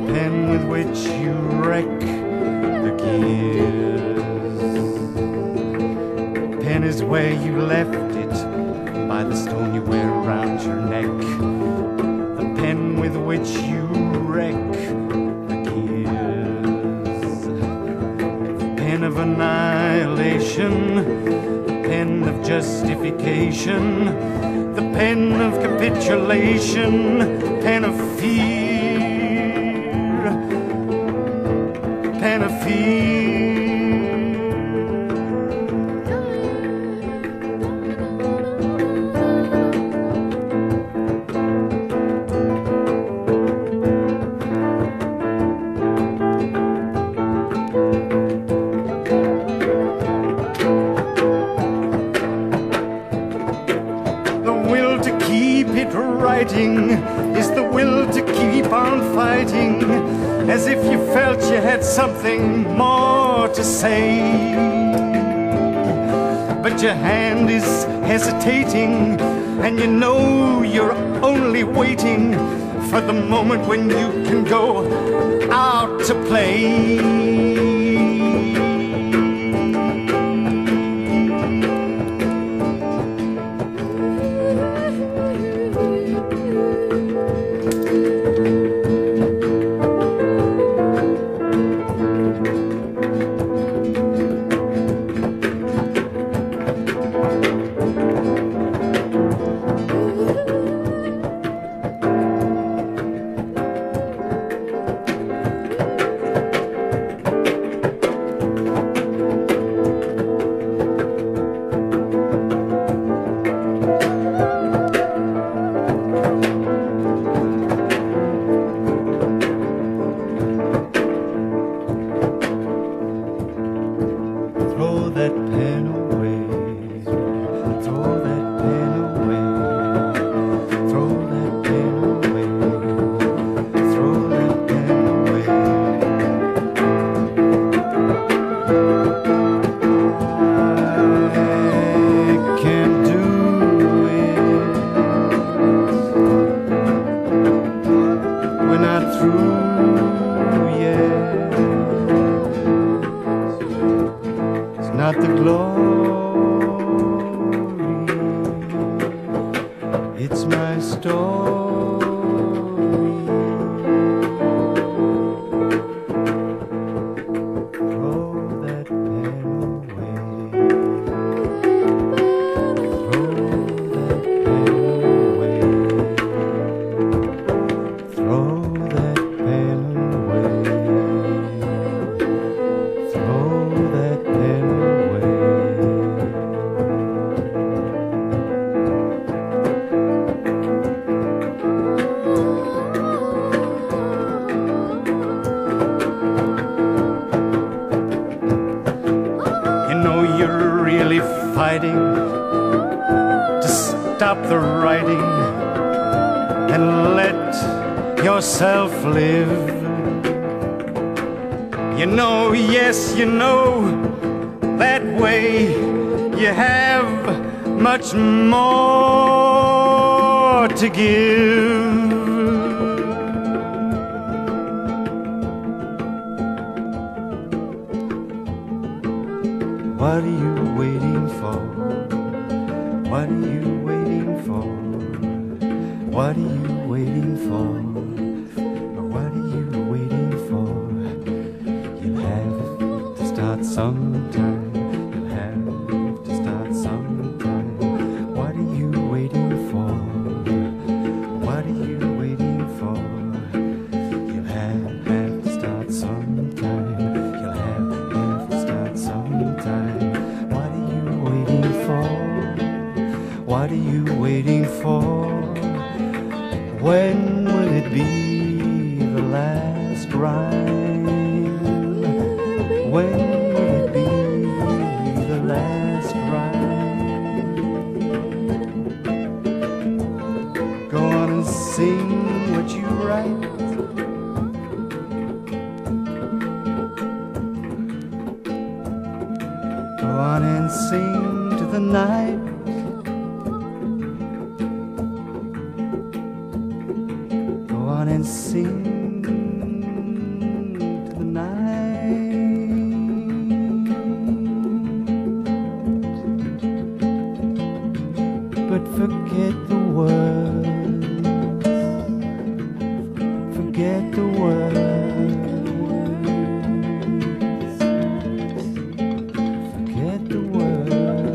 pen with which you wreck the gears. Pen is where you left it, by the stone you wear around your neck. The pen with which you wreck the gears. The pen of annihilation, the pen of justification, the pen of capitulation, pen of fear, pen of fear. Is the will to keep on fighting, as if you felt you had something more to say. But your hand is hesitating, and you know you're only waiting for the moment when you can go out to play. The writing and let yourself live. You know, yes, you know, that way you have much more to give. What are you waiting for? What are you waiting for? What are you waiting for? What are you waiting for? You'll have to start sometime. You'll have to start sometime. What are you waiting for? What are you waiting for? You'll have to start sometime. You'll have to start sometime. What are you waiting for? What are you waiting for? When will it be the last rhyme? When will it be the last rhyme? Go on and sing what you write. Go on and sing to the night. And sing the words. Forget the words.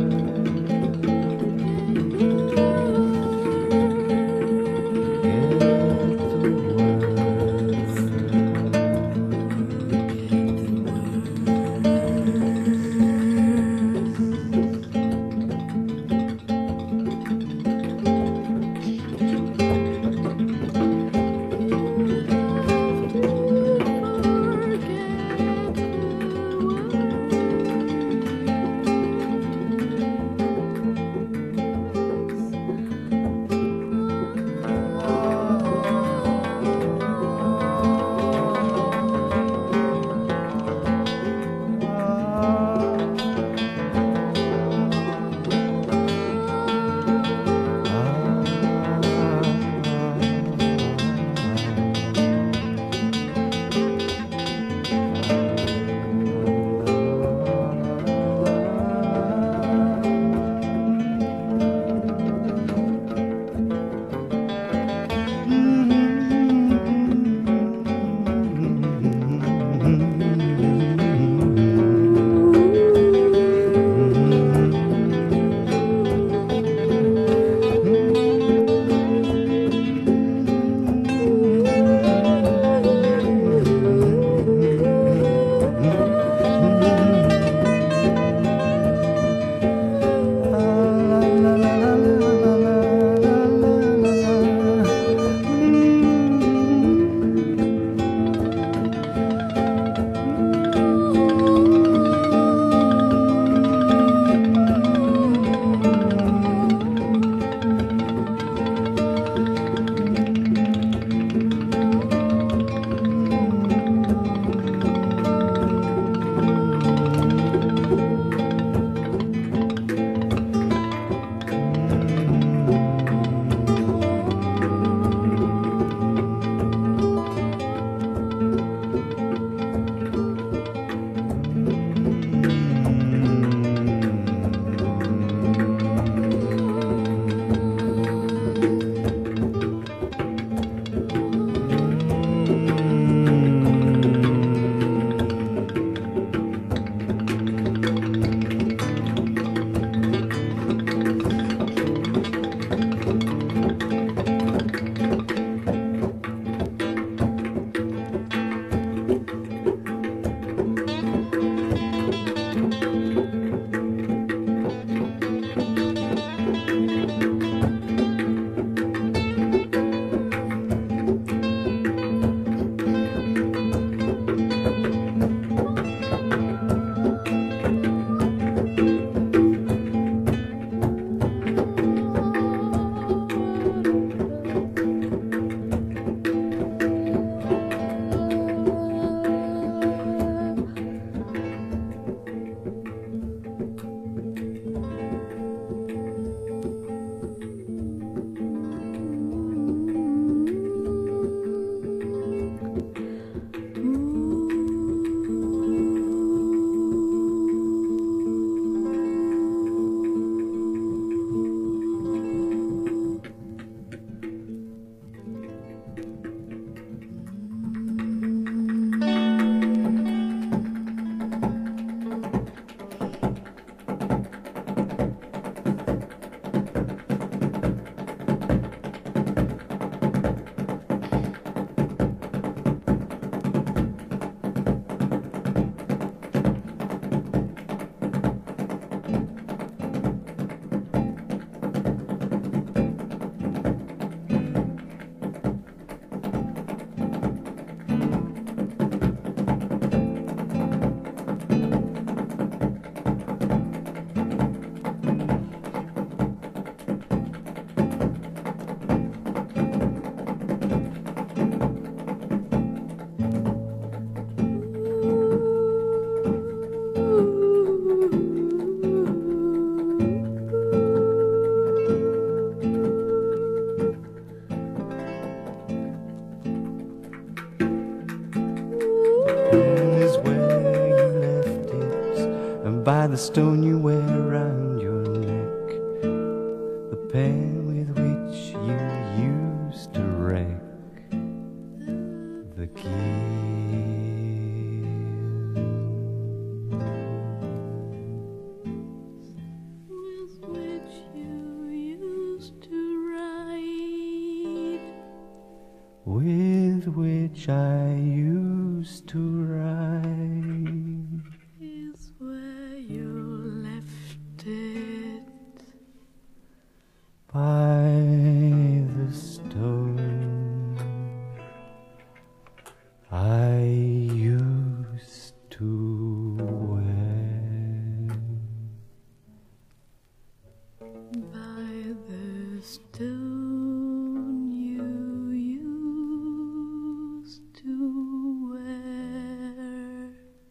by the stone you wear around your neck, the pen with which you used to wreck, the with which I used to ride, is where you left it, by the stone I used to wear, by the stone you used to wear.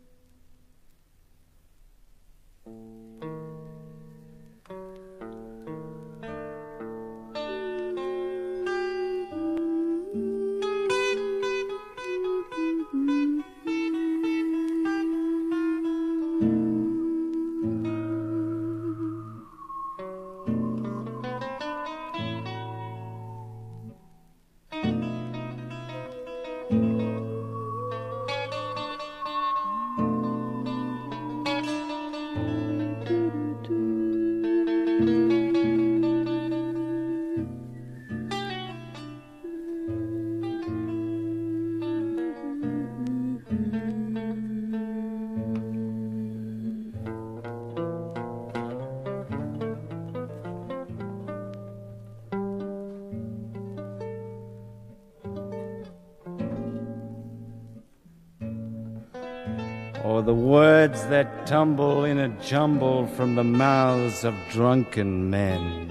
or the words that tumble in a jumble from the mouths of drunken men,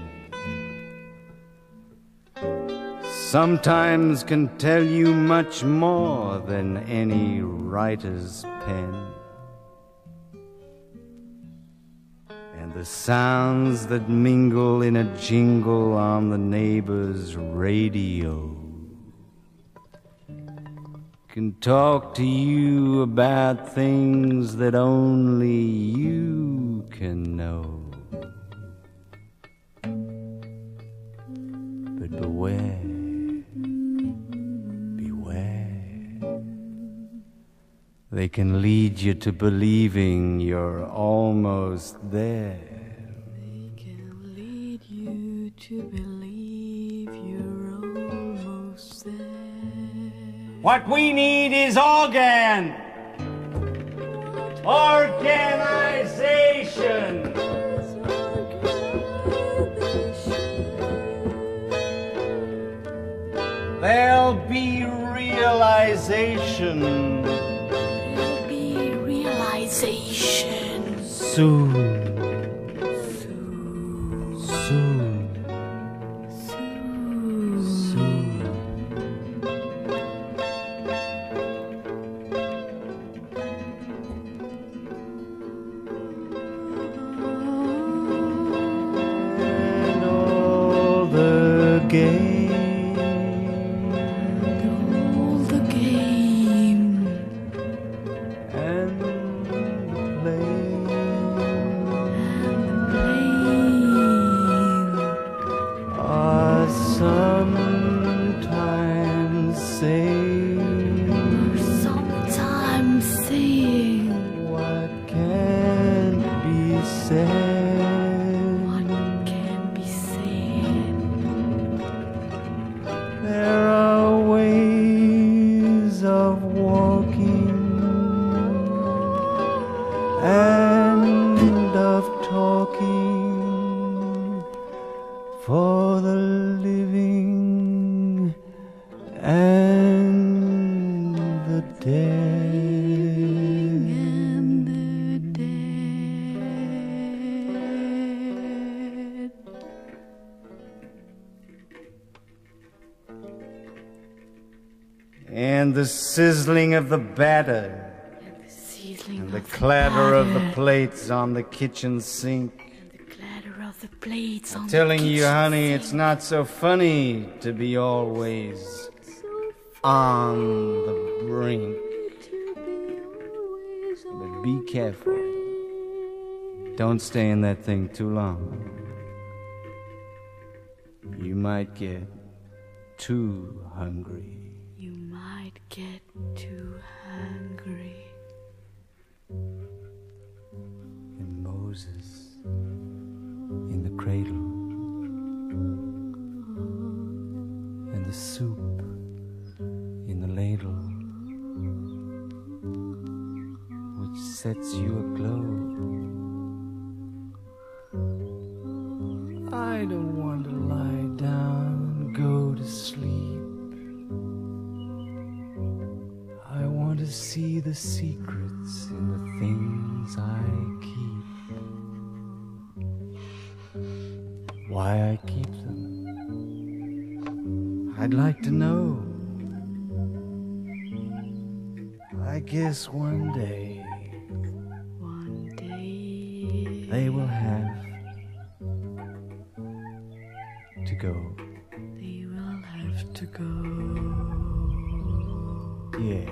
sometimes can tell you much more than any writer's pen. And the sounds that mingle in a jingle on the neighbor's radio can talk to you about things that only you can know. But beware, beware. They can lead you to believing you're almost there. They can lead you to believe you're almost there. What we need is organization. There'll be realization. There'll be realization. Soon. And the sizzling of the batter, and the clatter of the plates on the kitchen sink. I'm telling you, honey, it's not so funny to be always on the brink. But be careful. Don't stay in that thing too long. You might get too hungry. You might might get too hungry. And Moses in the cradle, and the soup in the ladle, which sets you aglow. I don't want to lie down and go to sleep. I want to see the secrets in the things I keep. Why I keep them, I'd like to know. I guess one day they will have to go. They will have to go. Yeah,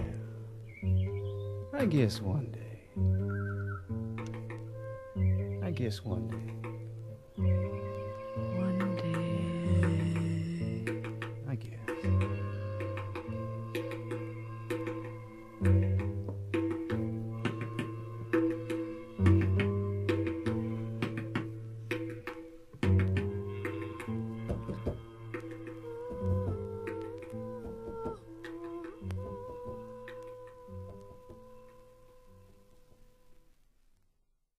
I guess one day. I guess one day.